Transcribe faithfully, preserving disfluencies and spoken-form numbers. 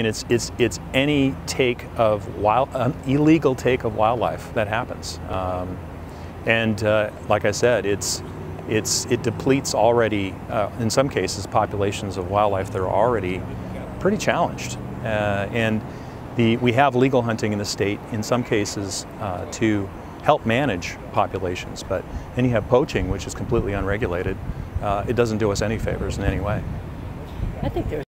And it's, it's, it's any take of wild, um, illegal take of wildlife that happens. Um, and uh, like I said, it's, it's, it depletes already, uh, in some cases, populations of wildlife that are already pretty challenged. Uh, and the, we have legal hunting in the state, in some cases, uh, to help manage populations. But then you have poaching, which is completely unregulated. Uh, it doesn't do us any favors in any way. I think there's